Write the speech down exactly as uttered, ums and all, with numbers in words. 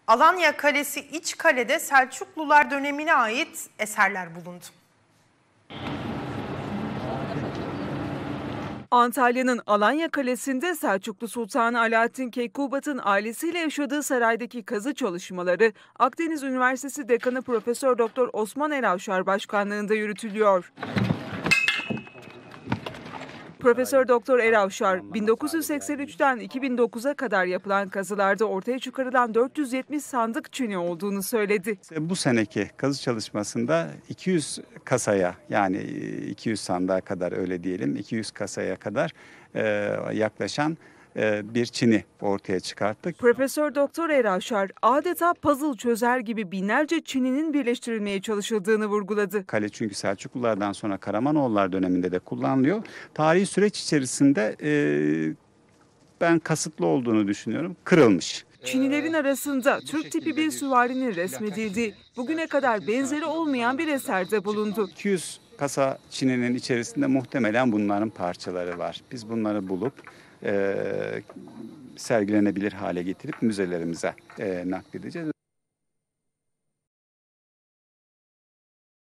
Alanya Kalesi İçkale'de Selçuklular dönemine ait eserler bulundu. Antalya'nın Alanya Kalesi'nde Selçuklu Sultanı Alaaddin Keykubat'ın ailesiyle yaşadığı saraydaki kazı çalışmaları Akdeniz Üniversitesi Dekanı Profesör Doktor Osman Eravşar başkanlığında yürütülüyor. Profesör Doktor Eravşar, bin dokuz yüz seksen üçten iki bin dokuza kadar yapılan kazılarda ortaya çıkarılan dört yüz yetmiş sandık çini olduğunu söyledi. Bu seneki kazı çalışmasında iki yüz kasaya, yani iki yüz sandığa kadar, öyle diyelim, iki yüz kasaya kadar e, yaklaşan e, bir çini ortaya çıkarttık. Profesör Doktor Eravşar adeta puzzle çözer gibi binlerce çininin birleştirilmeye çalışıldığını vurguladı. Kale çünkü Selçuklulardan sonra Karamanoğullar döneminde de kullanılıyor. Tarihi süreç içerisinde e, ben kasıtlı olduğunu düşünüyorum, kırılmış. Çinilerin arasında Türk tipi bir süvarinin resmedildiği, bugüne kadar benzeri olmayan bir eserde bulundu. iki yüz kasa çininin içerisinde muhtemelen bunların parçaları var. Biz bunları bulup e, sergilenebilir hale getirip müzelerimize e, nakledeceğiz.